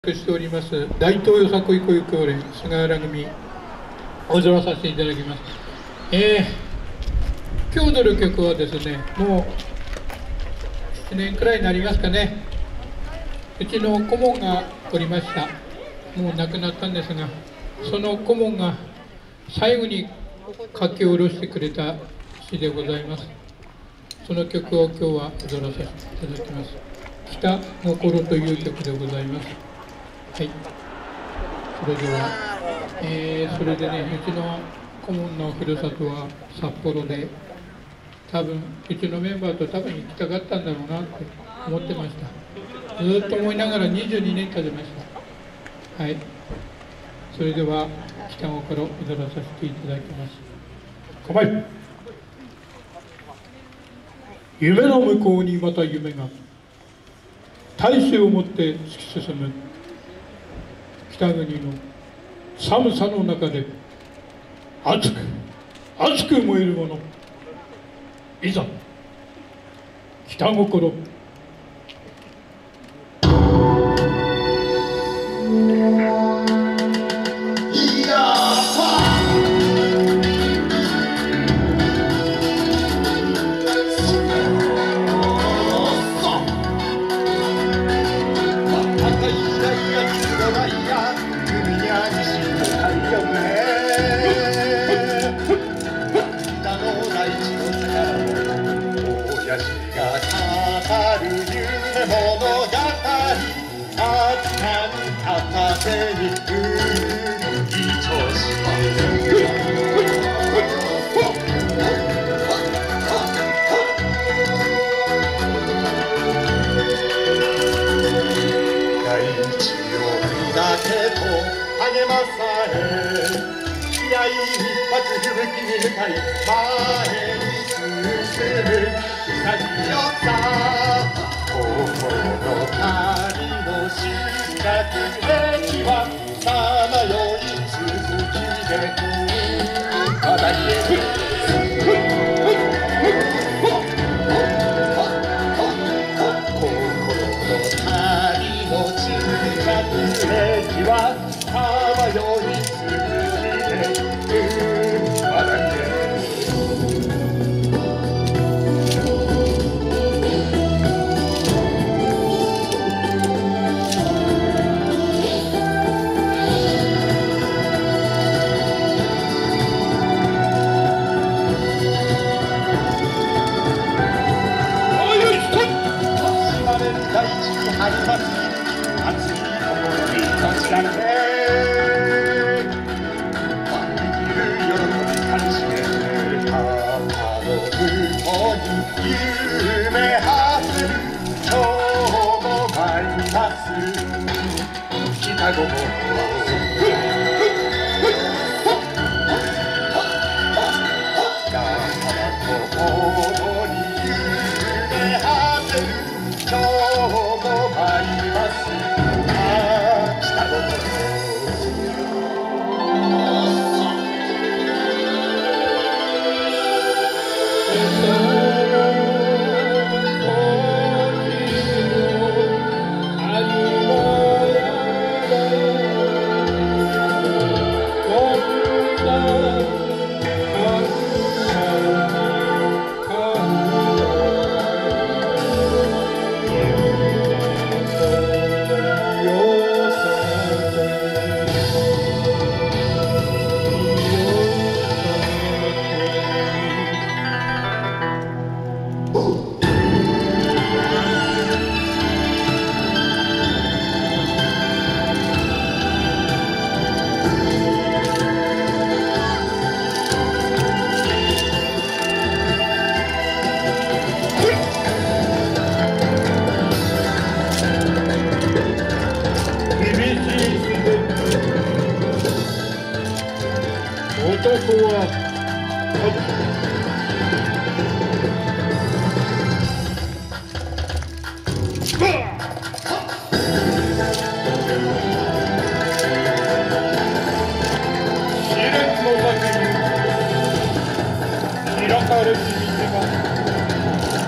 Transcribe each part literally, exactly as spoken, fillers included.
しております大東よさこいこい協連菅原組踊らさせていただきます。えー、今日踊る曲はですね、もういちねんくらいになりますかね。うちの顧問がおりました。もう亡くなったんですが、その顧問が最後に書き下ろしてくれた詩でございます。その曲を今日は踊らせていただきます。北心という曲でございます。はい、それでは、えー、それでね、うちの顧問のふるさとは札幌で、多分うちのメンバーと多分行きたかったんだろうなって思ってました。ずっと思いながらにじゅうにねん経ちました。はい、それでは北心踊らさせていただきます。構え。夢の向こうにまた夢が、大志を持って突き進む北国の寒さの中で熱く熱く燃えるもの、いざ北心。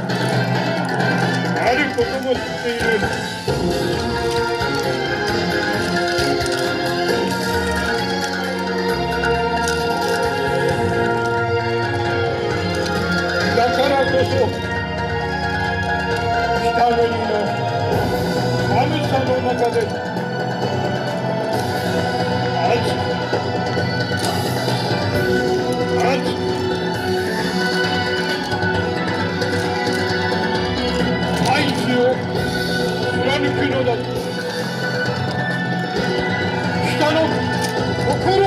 あることも知っている。 さの中で熱く熱く大地を貫くのだ。北の心を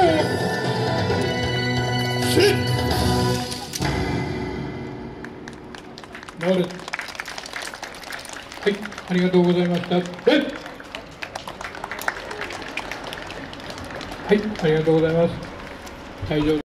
知っなる。はい、ありがとうございました。はい、はい、ありがとうございます。退場。